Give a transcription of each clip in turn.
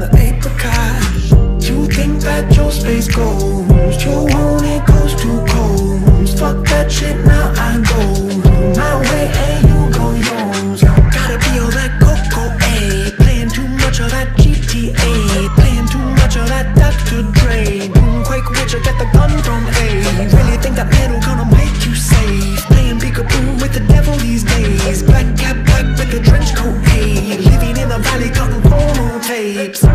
the apricot. You think that your space goes, you want it goes too cold. Fuck that shit, now I go my way and you go yours. Gotta be all that cocoa, ayy. Playing too much of that GTA, playing too much of that Dr. Dre. Quake Witcher, get the gun from A. Really think that metal gonna make you safe? Playing peekaboo with the devil these days. Black cat black with the trench coat, ayy. Living in the valley cutting porno tapes.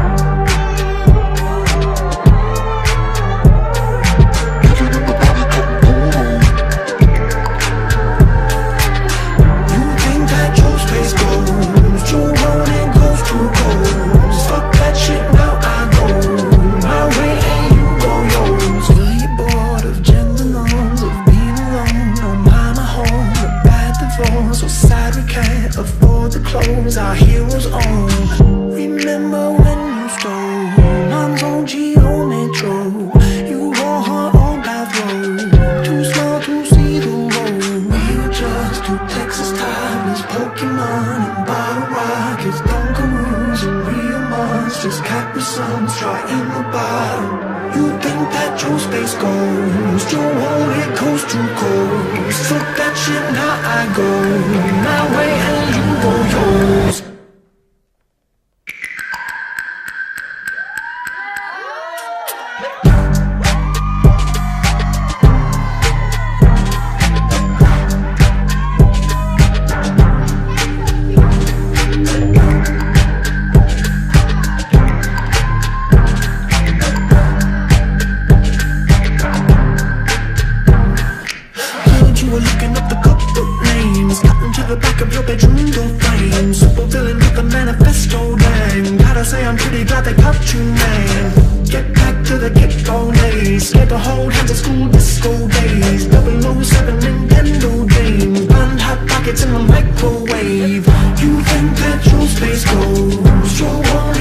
Our heroes own. Remember when you stole Mom's old Geo Metro? You wore her old bathrobe, too small to see the road. We were just two Texas tigers, Pokemon and bottle rockets, Dunkaroos and real monsters, Capri Suns dry in the bottom. You think that your space goes, your wallet goes too cold. Fuck that shit, now I go my way and you go yours. In the microwave, you think that your space goes, your